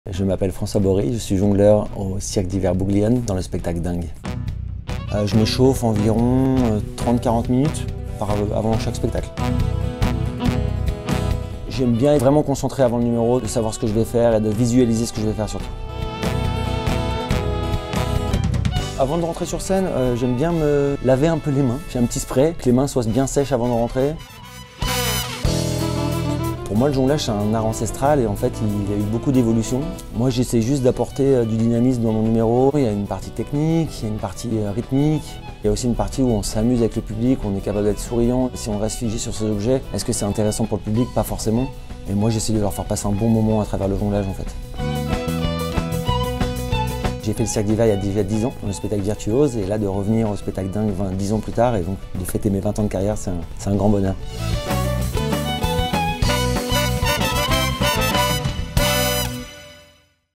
Je m'appelle François Bory, je suis jongleur au Cirque d'Hiver Bouglione dans le spectacle Dingue. Je me chauffe environ 30-40 minutes avant chaque spectacle. J'aime bien être vraiment concentré avant le numéro, de savoir ce que je vais faire et de visualiser ce que je vais faire surtout. Avant de rentrer sur scène, j'aime bien me laver un peu les mains. J'ai un petit spray, que les mains soient bien sèches avant de rentrer. Pour moi, le jonglage, c'est un art ancestral et en fait, il y a eu beaucoup d'évolutions. Moi, j'essaie juste d'apporter du dynamisme dans mon numéro. Il y a une partie technique, il y a une partie rythmique. Il y a aussi une partie où on s'amuse avec le public, on est capable d'être souriant. Si on reste figé sur ces objets, est-ce que c'est intéressant pour le public? Pas forcément. Et moi, j'essaie de leur faire passer un bon moment à travers le jonglage, en fait. J'ai fait le Cirque d'Hiver il y a déjà 10 ans, dans le spectacle Virtuose, et là, de revenir au spectacle Dingue 10 ans plus tard, et donc de fêter mes 20 ans de carrière, c'est un grand bonheur.